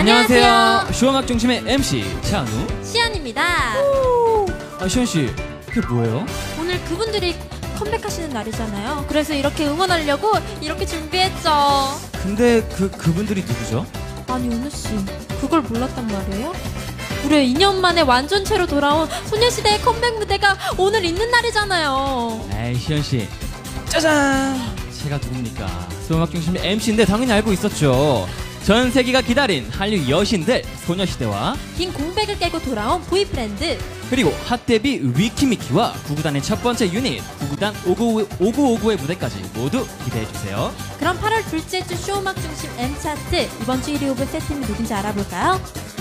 안녕하세요. 쇼음악 중심의 MC 찬우 시연입니다. 시연씨, 그게 뭐예요? 오늘 그분들이 컴백하시는 날이잖아요. 그래서 이렇게 응원하려고 이렇게 준비했죠. 근데 그분들이 누구죠? 아니 은우씨, 그걸 몰랐단 말이에요? 무려 2년 만에 완전체로 돌아온 소녀시대의 컴백 무대가 오늘 있는 날이잖아요. 에이, 시연씨, 짜잔! 제가 누굽니까? 쇼음악 중심의 MC인데 당연히 알고 있었죠. 전 세계가 기다린 한류 여신들 소녀시대와 긴 공백을 깨고 돌아온 보이프렌드, 그리고 핫 데뷔 위키미키와 구구단의 첫 번째 유닛 구구단 5959의 무대까지 모두 기대해주세요. 그럼 8월 둘째 주 쇼음악 중심 M차트 이번 주 1위 후보 세 팀이 누군지 알아볼까요?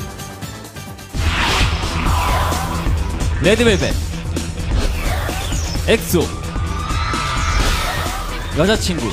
레드벨벳, 엑소, 여자친구.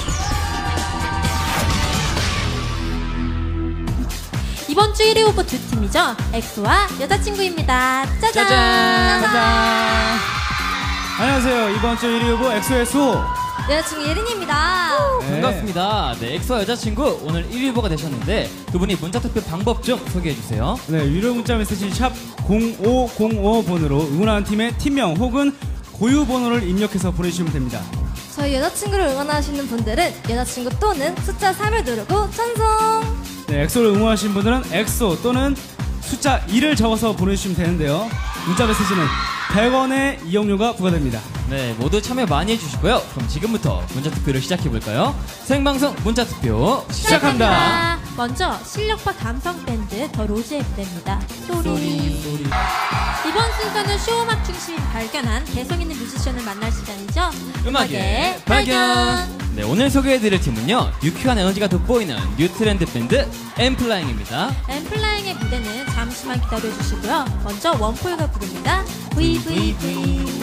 이번 주 1위 후보 두 팀이죠. 엑소와 여자친구입니다. 짜잔! 짜잔! 안녕하세요. 이번 주 1위 후보 엑소의 수호. 여자친구 예린입니다. 반갑습니다. 네, 엑소와 여자친구 오늘 1위 후보가 되셨는데 두 분이 문자 투표 방법 좀 소개해주세요. 네, 유료 문자 메시지 샵 0505번으로 응원하는 팀의 팀명 혹은 고유 번호를 입력해서 보내주시면 됩니다. 저희 여자친구를 응원하시는 분들은 여자친구 또는 숫자 3을 누르고 찬송! 네, 엑소를 응원하시는 분들은 엑소 또는 숫자 2를 적어서 보내주시면 되는데요. 문자 메시지는 100원의 이용료가 부과됩니다. 네, 모두 참여 많이 해주시고요. 그럼 지금부터 문자 투표를 시작해볼까요? 생방송 문자 투표 시작합니다. 먼저 실력파 감성 밴드 더 로즈의 무대입니다. 소리. 이번 순서는 쇼음악 중심이 발견한 개성 있는 뮤지션을 만날 시간이죠. 음악의 발견. 네, 오늘 소개해드릴 팀은요, 유쾌한 에너지가 돋보이는 뉴 트렌드 밴드 엠플라잉입니다. 엠플라잉의 무대는 잠시만 기다려주시고요. 먼저 원폴가 부릅니다. VVV.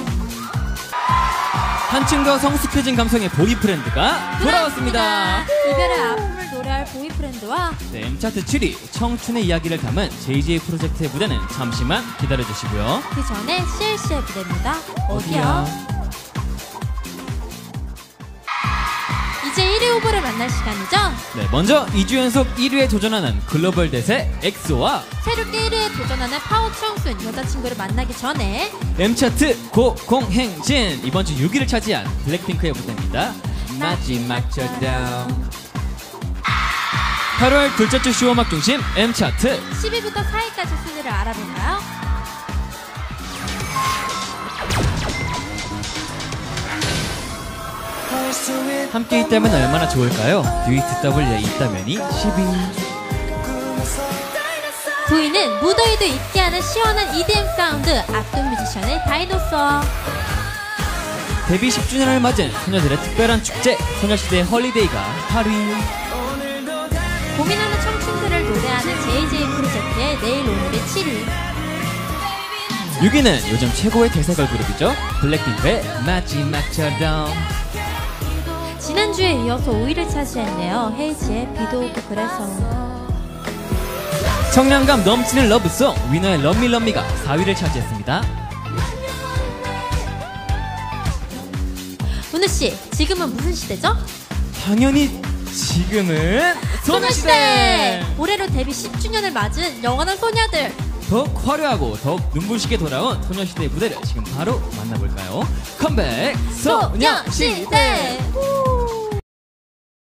한층 더 성숙해진 감성의 보이프렌드가 돌아왔습니다. 이별의 아픔을 노래할 보이프렌드와 네, M차트 7위 청춘의 이야기를 담은 JJ 프로젝트의 무대는 잠시만 기다려주시고요. 그 전에 CLC의 무대입니다. 어디야? 이제 1위 후보를 만날 시간이죠. 네, 먼저 2주 연속 1위에 도전하는 글로벌 대세 엑소와 새롭게 1위에 도전하는 파워 청순 여자친구를 만나기 전에 M차트 고공행진 이번 주 6위를 차지한 블랙핑크의 무대입니다. 마지막처럼. 8월 둘째 주 쇼음악 중심 M차트 10위부터 4위까지 순위를 알아볼까요? 함께 있다면 얼마나 좋을까요? UETW에 있다면이 10위. 9위는 무더위도 잊게 하는 시원한 EDM 사운드 악동 뮤지션의 다이노소어. 데뷔 10주년을 맞은 소녀들의 특별한 축제 소녀시대의 헐리데이가 8위. 고민하는 청춘들을 노래하는 JJ 프로젝트의 내일 오늘의 7위. 6위는 요즘 최고의 대세 걸그룹이죠. 블랙핑크의 마지막처럼. 지난주에 이어서 5위를 차지했네요. 헤이지의 비도 오고 그래서. 청량감 넘치는 러브송 위너의 럼미럼미가 4위를 차지했습니다. 은우씨, 지금은 무슨 시대죠? 당연히 지금은 소녀시대! 올해로 데뷔 10주년을 맞은 영원한 소녀들. 더욱 화려하고 더욱 눈부시게 돌아온 소녀시대의 무대를 지금 바로 만나볼까요? 컴백 소녀시대!